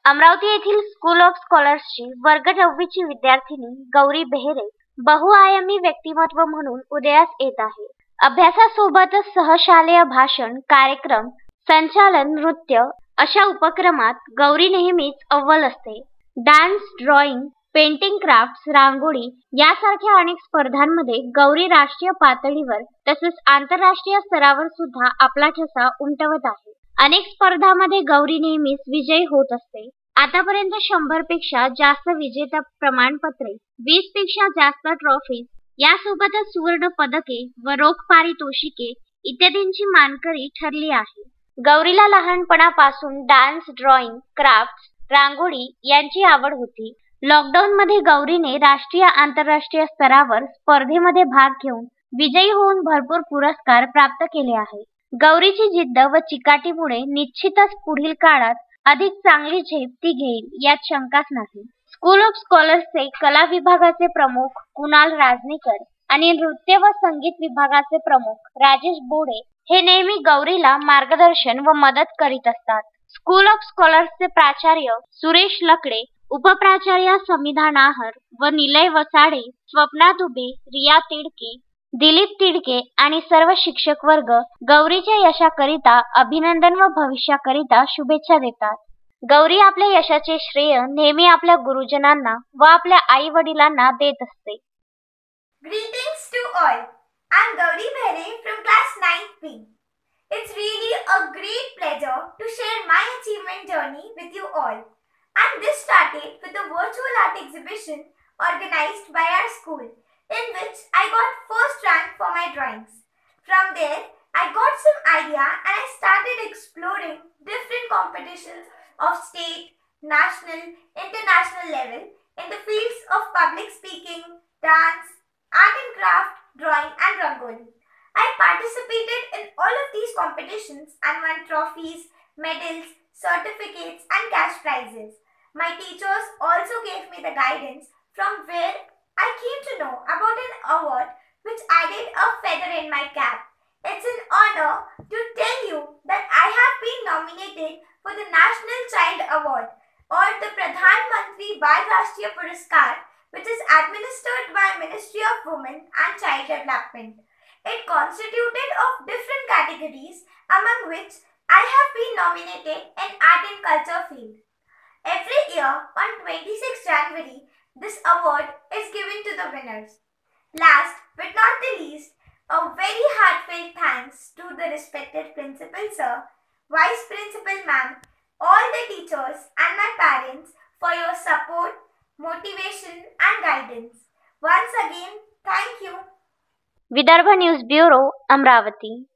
अमरावती येथील school of स्कॉलर्सची वर्ग 9वीची विद्यार्थिनी गौरी बेहेरे बहुआयामी व्यक्तिमत्व म्हणून उदयास येत आहे. अभ्यासासोबतच सहशालेय भाषण, कार्यक्रम, संचालन, नृत्य अशा उपक्रमात गौरी नेहमीच अव्वल असते. Dance, drawing, painting, crafts, rangoli यासारख्या अनेक स्पर्धांमध्ये गौरी राष्ट्रीय पातळीवर तसेच आंतरराष्ट्रीय स्तरावर सुद्धा आपला ठसा उमटवत आहे. अनेक स्पर्धांमध्ये गौरी नेहमीच विजयी होत असते. आतापर्यंत 100 पेक्षा जास्त विजेता प्रमाणपत्रे, 20 पेक्षा जास्त ट्रॉफीज यासोबतच सुवर्ण पदके व रोख पारितोषिके इत्यादींची मानकरी ठरली आहे. गौरीला लहानपणापासून डान्स, ड्रॉइंग, क्राफ्ट्स, रांगोळी यांची आवड होती. लॉकडाऊनमध्ये गौरीने राष्ट्रीय आंतरराष्ट्रीय स्तरावर स्पर्धेमध्ये भाग घेऊन विजयी होऊन भरपूर पुरस्कार प्राप्त केले आहेत. गौरीची जिद्द व चिकाटीमुळे निश्चितच पुढील काळात अधिक चांगली झेप ती घेईल यात शंकाच नाही. स्कूल ऑफ स्कॉलर्सचे कला विभागाचे प्रमुख कुणाल राजनेकर आणि नृत्य व संगीत विभागाचे प्रमुख राजेश बोडे हे नेहमी गौरीला मार्गदर्शन व मदत करीत असतात. स्कूल ऑफ स्कॉलर्सचे प्राचार्य सुरेश लकडे, उपप्राचार्य समिधा नाहर व निलय वसाडे, स्वप्ना दुबे, रिया तिडके, दिलीप तिडके आणि सर्व शिक्षक वर्ग गौरीच्या यशाकरिता अभिनंदन व भविष्याकरिता शुभेच्छा देतात. गौरी आपल्या यशाचे श्रेय नेहमी आपल्या गुरुजनांना व आपल्या आई वडिलांना देत असते. Greetings to all. I'm Gauri Behere from class 9th B. It's really a great pleasure to share my achievement journey with you all. And this started with a virtual art exhibition organized by our school, in which I got first rank for my drawings. From there, I got some idea and I started exploring different competitions of state, national, international level in the fields of public speaking, dance, art and craft, drawing and rangoli. I participated in all of these competitions and won trophies, medals, certificates and cash prizes. My teachers also gave me the guidance from where I came to know about an award which added a feather in my cap. It's an honor to tell you that I have been nominated for the National Child Award or the Pradhan Mantri Bal Rashtriya Puraskar, which is administered by Ministry of Women and Child Development. It constituted of different categories, among which I have been nominated in art and culture field. Every year on 26 January, this award is given to the winners. Last but not the least, a very heartfelt thanks to the respected Principal Sir, Vice Principal Ma'am, all the teachers and my parents for your support, motivation and guidance. Once again, thank you. Vidarbha news bureau, Amravati.